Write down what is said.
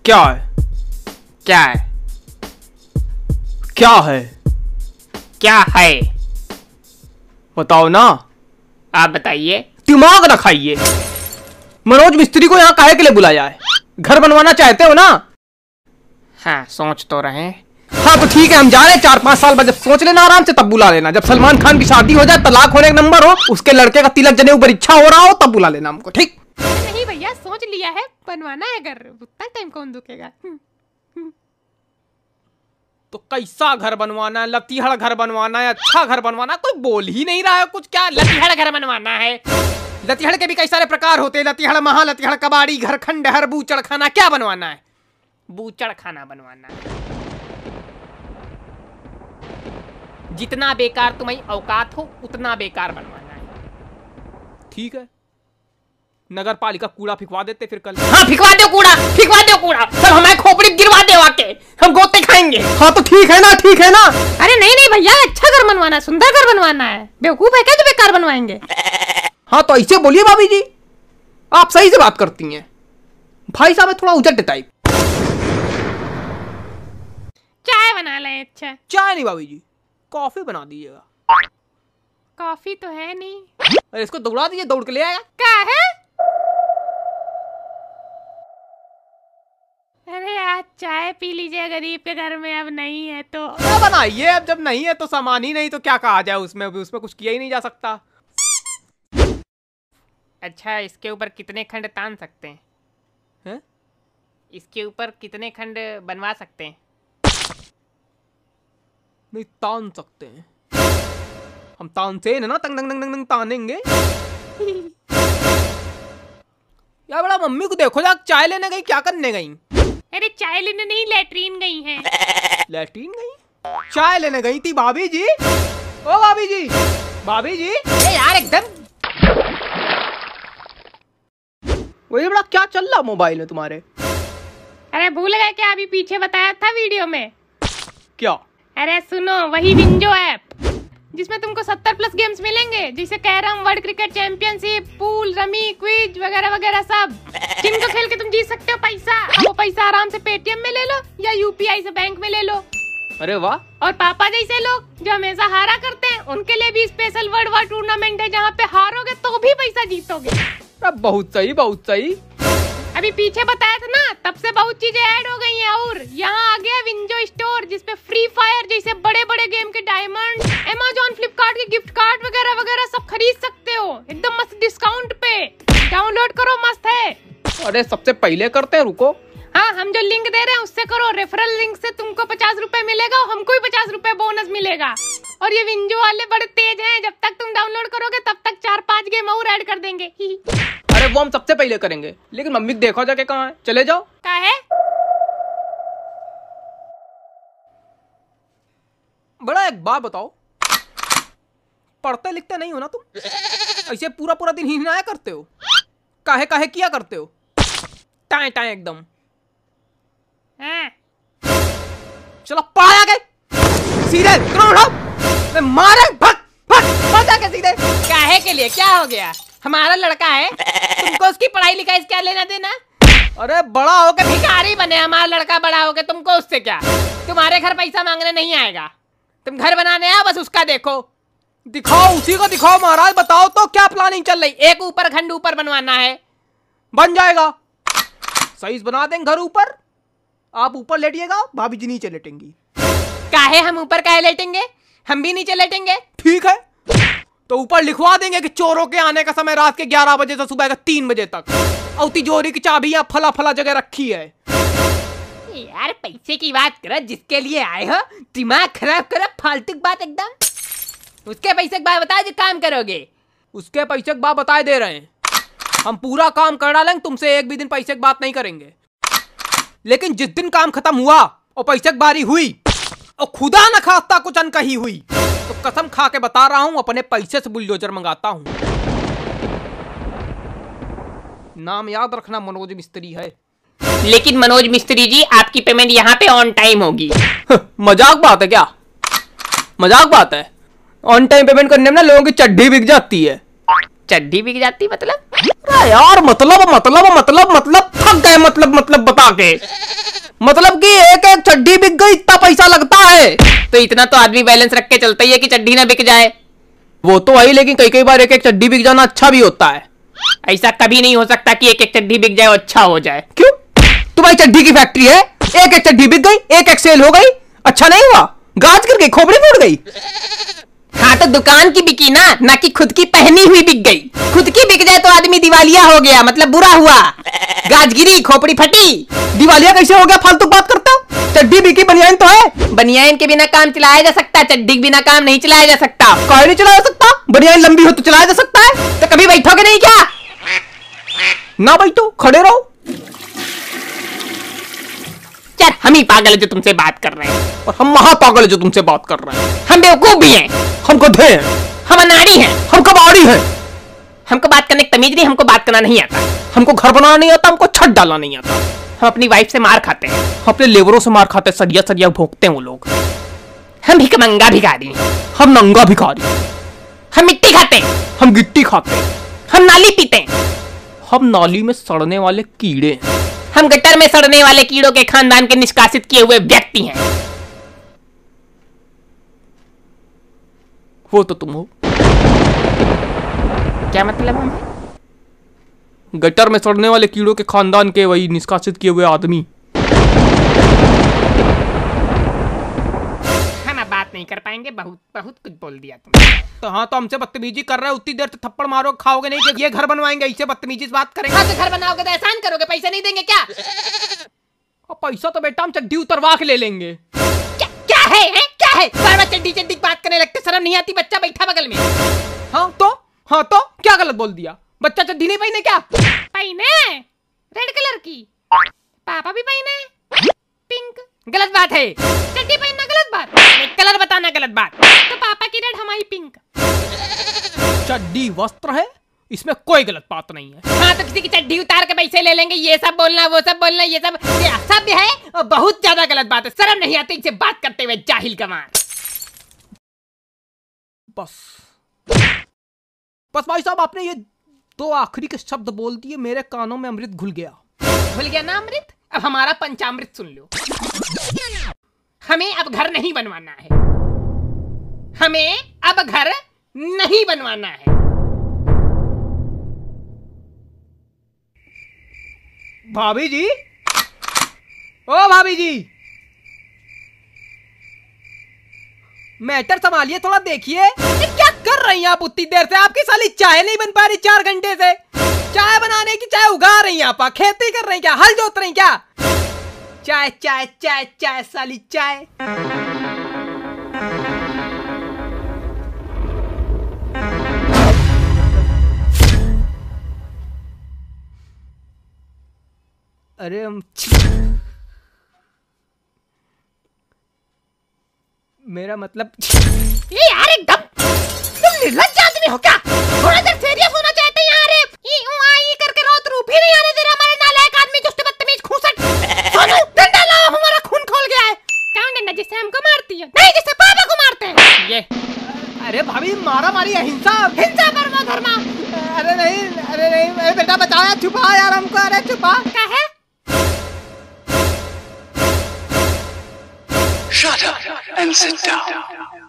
क्या है? क्या है? क्या है? क्या है? बताओ ना। आप बताइए। दिमाग ना खाइए। मनोज मिस्त्री को यहाँ काहे के लिए बुलाया है? घर बनवाना चाहते हो ना? हाँ, सोच तो रहे। हाँ तो ठीक है, हम जा रहे हैं। 4-5 साल बाद जब सोच लेना आराम से, तब बुला लेना। जब सलमान खान की शादी हो जाए, तलाक होने का नंबर हो, उसके लड़के का तिलक जने ऊपर इच्छा हो रहा हो, तब बुला लेना हमको, ठीक? नहीं भैया, सोच लिया है, बनवाना है घर। उतना टाइम कौन दुखेगा? तो कैसा घर बनवाना है? लतीहड़ घर बनवाना है? अच्छा घर बनवाना है? कोई बोल ही नहीं रहा है कुछ। क्या लतीहड़ घर बनवाना है? लतीहड़ के भी कई सारे प्रकार होते हैं। लतीहड़, महा लतीहड़, कबाड़ी घर, खंडहर, बूचड़ खाना। क्या बनवाना है? बूचड़ खाना बनवाना है। जितना बेकार तुम्हारी औकात हो, उतना बेकार बनवाना है। ठीक है, नगर पालिका कूड़ा फिकवा देते फिर कल। हाँ, फिकवा दो कूड़ा, फिकवा दो कूड़ा। सब हमारे खोपड़ी गिरवा दो आके, हम गोते खाएंगे। हाँ तो ठीक है ना, ठीक है ना। अरे नहीं नहीं भैया, अच्छा घर बनवाना है, सुंदर घर बनवाना है। बेवकूफ है क्या जो बेकार बनवाएंगे? हाँ तो ऐसे बोलिए भाभी जी, आप सही से बात करती हैं। भाई साहब है थोड़ा उजट टाइप। चाय बना लें। अच्छा, चाय नहीं भाभी जी, कॉफी बना दीजिएगा। कॉफी तो है नहीं। अरे इसको दौड़ा दीजिए, दौड़ के ले आएगा। क्या है? अरे यार, चाय पी लीजिए, गरीब के घर में अब नहीं है तो। क्या बनाइए, अब जब नहीं है तो सामान ही नहीं तो क्या कहा जाए उसमें, उसमें कुछ किया ही नहीं जा सकता। अच्छा, इसके ऊपर कितने खंड तान सकते हैं? हैं? इसके ऊपर कितने खंड बनवा सकते हैं? नहीं तान सकते हैं हम, तानसेन है ना, तंग तंग तंग तंग तानेंगे। यार बड़ा, मम्मी को देखो जा, चाय लेने गई, क्या करने गई? अरे चाय लेने नहीं, लेटरीन गई हैं। लैट्रीन गई? चाय लेने गई थी भाभी जी। ओ भाभी जी, भाभी जी। अरे यार एकदम। वही बड़ा, क्या चल रहा मोबाइल में तुम्हारे? अरे भूल गए क्या? अभी पीछे बताया था वीडियो में। क्या? अरे सुनो, वही विंजो ऐप जिसमें तुमको 70+ गेम्स मिलेंगे, जैसे carrom, world cricket championship, pool, rummy, quiz वगैरह वगैरह सब, जिनको खेल के तुम जीत सकते हो पैसा। वो पैसा आराम से पेटीएम में ले लो या यूपीआई से बैंक में ले लो। अरे वाह। और पापा जैसे लोग जो हमेशा हारा करते हैं, उनके लिए भी स्पेशल वर्ल्ड वार टूर्नामेंट है, जहाँ पे हारोगे तो भी पैसा जीतोगे। बहुत सही, बहुत सही। अभी पीछे बताया था ना, तब से बहुत चीजें ऐड हो गई हैं। और यहाँ आ गया विंजो स्टोर, जिसपे फ्री फायर जैसे बड़े बड़े गेम के डायमंड, अमेज़न, फ्लिपकार्ट के गिफ्ट कार्ड वगैरह वगैरह सब खरीद सकते हो, एकदम मस्त डिस्काउंट पे। डाउनलोड करो, मस्त है। अरे सबसे पहले करते हैं, रुको। हाँ, हम जो लिंक दे रहे हैं उससे करो। रेफरल लिंक से तुमको 50 रुपए मिलेगा और हमको भी 50 रुपए बोनस मिलेगा। और ये विंजो वाले बड़े तेज हैं, जब तक तुम डाउनलोड करोगे तब तक 4-5 गेम और ऐड कर देंगे। अरे वो हम सबसे पहले करेंगे, लेकिन मम्मी देखो जाके कहाँ है, चले जाओ। क्या है? बड़ा एक बात बताओ, पढ़ते लिखते नहीं हो ना तुम? ऐसे पूरा पूरा दिन ही हिनाया करते हो, काहे काहे किया करते हो? टाए टाए एकदम। हाँ। चलो पढ़ा गए सीधे, मैं मारे भट भट भट के सीधे। काहे के लिए? क्या हो गया? हमारा लड़का है, तुमको उसकी पढ़ाई लिखाई क्या लेना देना? अरे बड़ा हो के भिखारी बने, हमारा लड़का बड़ा हो के तुमको उससे क्या? तुम्हारे घर पैसा मांगने नहीं आएगा, तुम घर बनाने आओ, बस उसका देखो। दिखाओ, उसी को दिखाओ महाराज। बताओ तो क्या प्लानिंग चल रही? एक ऊपर खंड ऊपर बनवाना है। बन जाएगा, सही बना देंगे घर ऊपर। आप ऊपर लेटिएगा, भाभी जी नीचे लेटेंगी। काहे हम ऊपर काहे लेटेंगे? हम भी नीचे लेटेंगे। ठीक है, तो ऊपर लिखवा देंगे कि चोरों के आने का समय रात के 11 बजे से सुबह के 3 बजे तक, और तिजोरी की चाबी यहाँ फला फला जगह रखी है। यार पैसे की बात करो, जिसके लिए आए हो दिमाग खराब करो, फालतू बात एकदम। उसके पैसे की बात बता जो काम करोगे। उसके पैसे की बात बताए दे रहे हैं, हम पूरा काम कर डालेंगे, तुमसे एक भी दिन पैसे की बात नहीं करेंगे। लेकिन जिस दिन काम खत्म हुआ और पैसे की बारी हुई और खुदा न खास्ता कुछ अनकही हुई, तो कसम खा के बता रहा हूं, अपने पैसे से बुलडोजर मंगाता हूं। नाम याद रखना, मनोज मिस्त्री है। लेकिन मनोज मिस्त्री जी, आपकी पेमेंट यहाँ पे ऑन टाइम होगी। मजाक बात है क्या? मजाक बात है? ऑन टाइम पेमेंट करने में ना लोगों की चड्डी बिक जाती है। चड्डी बिक जाती मतलब? अरे यार मतलब थक गए मतलब बता के। मतलब कि एक एक चड्डी बिक गई इतना पैसा लगता है। तो इतना तो आदमी बैलेंस रख के चलता ही है कि चड्डी ना बिक जाए। वो तो वही, लेकिन कई बार एक एक चड्डी बिक जाना अच्छा भी होता है। ऐसा कभी नहीं हो सकता कि एक एक चड्डी बिक जाए और अच्छा हो जाए। क्यों? तुम्हारी चड्डी की फैक्ट्री है, एक एक चड्डी बिक गई, एक एक सेल हो गई, अच्छा नहीं हुआ? गाज गिर गई, खोपड़ी फूट गई। हाँ तो दुकान की बिकी ना कि खुद की पहनी हुई बिक गई। खुद की बिक जाए तो आदमी दिवालिया हो गया, मतलब बुरा हुआ। गाज गिरी, खोपड़ी फटी। दिवालिया कैसे हो गया? फालतू बात करता हूँ। चड्डी बिकी, बनियान तो है। बनियान के बिना काम चलाया जा सकता है, चड्डी के बिना काम नहीं चलाया जा सकता। काहे नहीं चलाया जा सकता? बनियान लंबी हो तो चलाया जा सकता है। तो कभी बैठोगे नहीं क्या? ना बैठो, खड़े रहो। यार हम ही पागल है जो तुमसे बात कर रहे हैं, और हम महा पागल है जो तुमसे बात कर रहे हैं। हम बेवकूफ भी हैं, हम गधे हैं, हम अनाड़ी हैं, हम कबाड़ी हैं। हमको बात करने की तमीज नहीं, हमको बात करना नहीं आता, हमको घर बनाना नहीं आता, हमको छत डालना नहीं आता। हम अपनी वाइफ से मार खाते हैं, अपने लेबरों से मार खाते, सरिया भोगते हैं वो लोग। हम भिखमंगा भिखारी हैं, हम नंगा भिखारी, हम मिट्टी खाते हैं, हम गिट्टी खाते, हम नाली पीते हैं, हम नाली में सड़ने वाले कीड़े, हम गटर में सड़ने वाले कीड़ों के खानदान के निष्कासित किए हुए व्यक्ति हैं। वो तो तुम हो। क्या मतलब? हम गटर में सड़ने वाले कीड़ों के खानदान के वही निष्कासित किए हुए आदमी। हम अब बात नहीं कर पाएंगे, बहुत कुछ बोल दिया तुमने। तो हाँ, तो हमसे बदतमीजी कर रहे हो, उतनी देर तो थप्पड़ मारो, खाओगे नहीं कि ये घर बनवाएंगे, इससे बदतमीजी से बात करेंगे। हाँ तो घर बनाओगे तो एहसान करोगे, पैसे नहीं देंगे क्या? और पैसा तो बेटा हम चड्डी उतरवा के ले लेंगे। क्या है? क्या है? बार बार चड्डी चड्डी बात करने लगते, शर्म नहीं आती? बच्चा बैठा बगल में। हाँ तो क्या गलत बोल दिया? बच्चा चड्डी नहीं पहने क्या? पहने रेड कलर की, पापा भी पहने पिंक। गलत बात है, चड्डी पहनना गलत बात, कलर बताना गलत बात। तो पापा की रेड, हमारी पिंक। चड्डी वस्त्र है, इसमें कोई गलत बात नहीं है। हाँ तो किसी की चड्डी उतार के पैसे ले लेंगे, ये सब बोलना, वो सब बोलना, ये सब असभ्य है और बहुत ज्यादा गलत बात है। शर्म नहीं आती इनसे बात करते हुए, जाहिल गंवार। बस भाई साहब, आपने ये दो आखिरी के शब्द बोल दिए, मेरे कानों में अमृत घुल गया। भूल गया ना अमृत? अब हमारा पंचामृत सुन लो। हमें अब घर नहीं बनवाना है, हमें अब घर नहीं बनवाना है। भाभी जी, ओ भाभी जी, मैटर संभालिए, थोड़ा देखिए। क्या कर रही हैं आप उतनी देर से? आपकी साली चाय नहीं बन पा रही 4 घंटे से। चाय बनाने की, चाय उगा रही हैं आप, खेती कर रही हैं क्या? हल जोत रही हैं क्या? चाय चाय चाय चाय साली चाय। अरे हम मेरा मतलब ये यार एकदम तुम निर्लज्ज आदमी हो क्या? थोड़ा देर सीरियस होना चाहते हैं यार। ई करके रोत रूप ही नहीं आने दे रहा हमारे नालायक आदमी, दुष्ट बदतमीज खूसट। सोनू डंडा लाओ, हमारा खून खोल गया है। कौन डंडा? जिससे हमको मारती है? नहीं, जिससे पापा को मारते हैं। ये अरे भाभी, मारा मारी अहिंसा, हिंसा परमो धर्मा। अरे नहीं, अरे बेटा बचाओ यार, छुपा यार हमको, अरे छुपा। क्या है? Shut up and sit down.